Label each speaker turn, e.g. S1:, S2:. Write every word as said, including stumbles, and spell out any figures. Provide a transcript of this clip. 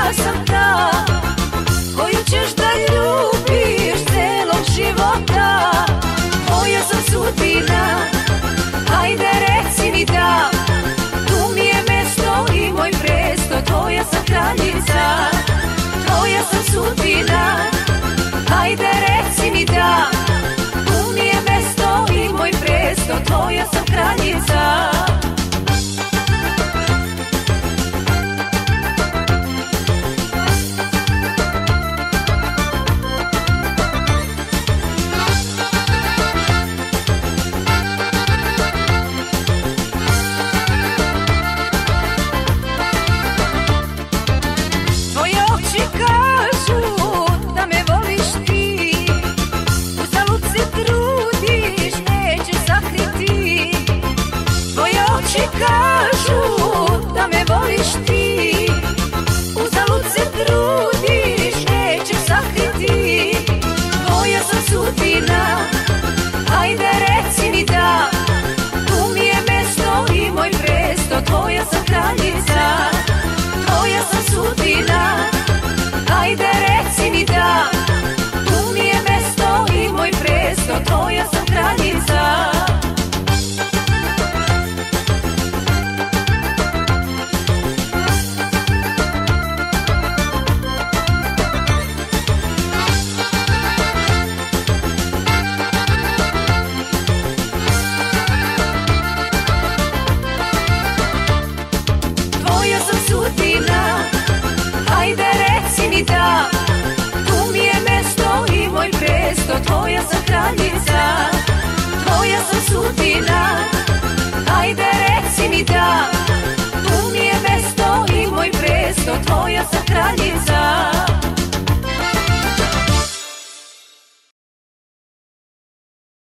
S1: ja sam ta koju ćeš da ljubiš celog života. Tvoja sam sudbina, hajde reci mi da, tu mi je mesto i moj presto. Tvoja sam kraljica, tvoja sam sudbina, hajde reci mi da, tu mi je mesto i moj presto. Tvoja sam kraljica. Kažu da me voliš ti, uzalud se trudiš, nećeš sakriti. Tvoja sam sudbina, hajde reci mi da, tu mi je mesto i moj presto. Tvoja sam kraljica, tvoja sam sudbina, hajde reci mi da, tu mi je mesto i moj presto. Tvoja sam kraljica. Hajde reci mi da, tu mi je mesto i moj presto. Tvoja sam kraljica, tvoja sam sudbina, hajde reci mi da, tu mi je mesto i moj presto. Tvoja sam kraljica.